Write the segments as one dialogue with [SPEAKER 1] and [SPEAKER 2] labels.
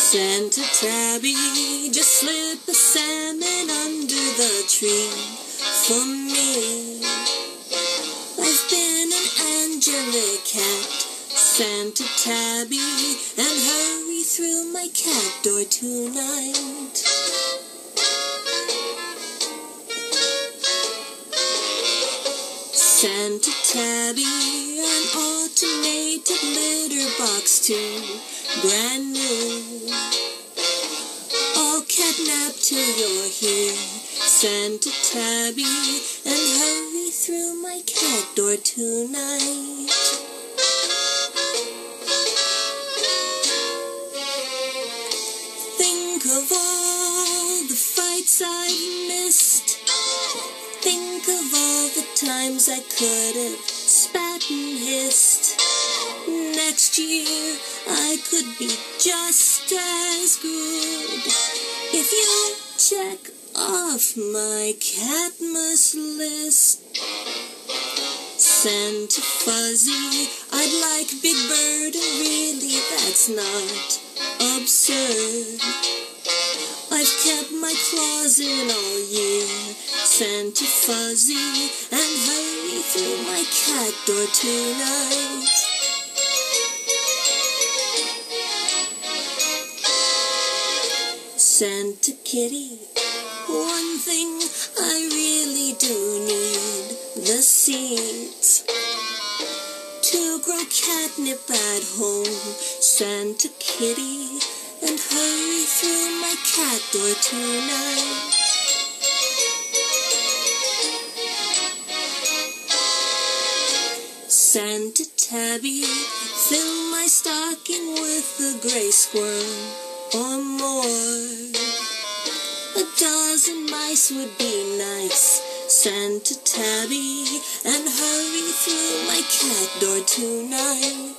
[SPEAKER 1] Santa Tabby, just slip a salmon under the tree for me. I've been an angelic cat, Santa Tabby, and hurry through my cat door tonight. Santa Tabby, an automated litter box too, brand new. All catnapped till you're here, Santa Tabby, and hurry through my cat door tonight. Think of all the fights I've missed. Think of all the times I could have spat and hissed. Next year I could be just as good if you check off my Catmas list. Santa Fuzzy, I'd like Big Bird, and really that's not absurd. I've kept my claws in all year, Santa Fuzzy, and hurry through my cat door tonight. Santa Kitty, one thing I really do need, the seeds to grow catnip at home, Santa Kitty, and hurry through my cat door tonight. Santa Tabby, fill my stocking with a gray squirrel or more. A dozen mice would be nice, Santa Tabby, and hurry through my cat door tonight.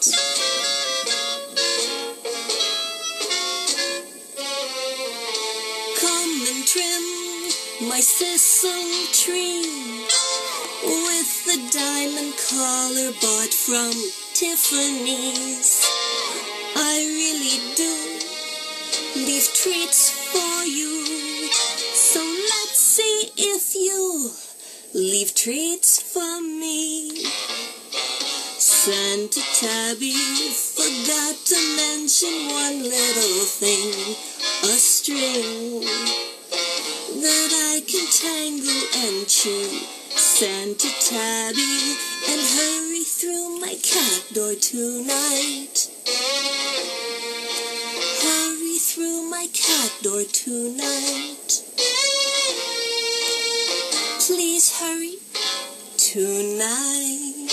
[SPEAKER 1] Come and trim my sisal tree with the diamond collar bought from Tiffany's. I really do leave treats for you, so let's see if you leave treats for me. Santa Tabby, forgot to mention one little thing, a string that I can tangle and chew, Santa Tabby, and hurry through my cat door tonight. Hurry through my cat door tonight. Please hurry tonight.